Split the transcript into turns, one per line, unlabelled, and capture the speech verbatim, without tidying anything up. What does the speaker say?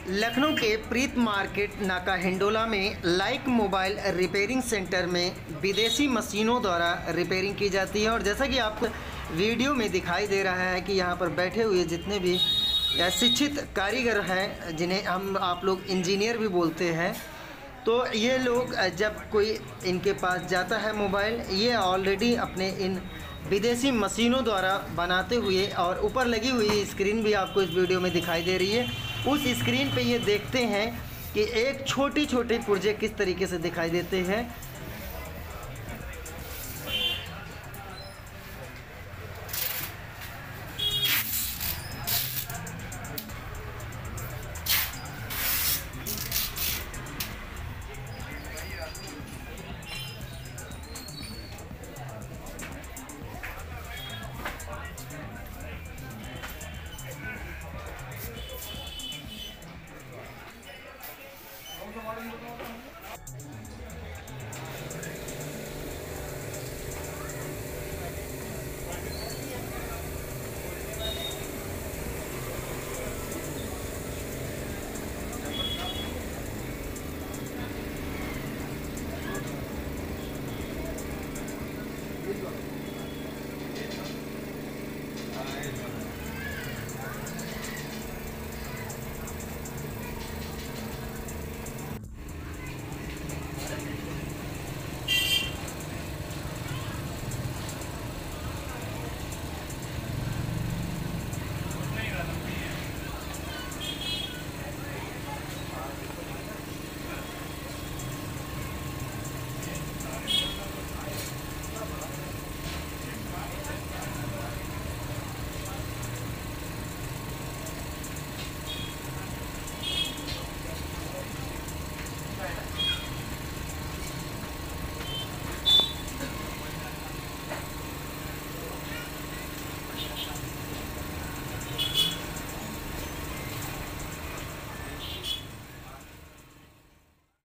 लखनऊ के प्रीत मार्केट नाका हिंडोला में लाइक मोबाइल रिपेयरिंग सेंटर में विदेशी मशीनों द्वारा रिपेयरिंग की जाती है। और जैसा कि आपको वीडियो में दिखाई दे रहा है कि यहाँ पर बैठे हुए जितने भी शिक्षित कारीगर हैं, जिन्हें हम आप लोग इंजीनियर भी बोलते हैं, तो ये लोग जब कोई इनके पास जाता है मोबाइल, ये ऑलरेडी अपने इन विदेशी मशीनों द्वारा बनाते हुए, और ऊपर लगी हुई स्क्रीन भी आपको इस वीडियो में दिखाई दे रही है, उस स्क्रीन पे ये देखते हैं कि एक छोटी छोटी पुर्जे किस तरीके से दिखाई देते हैं।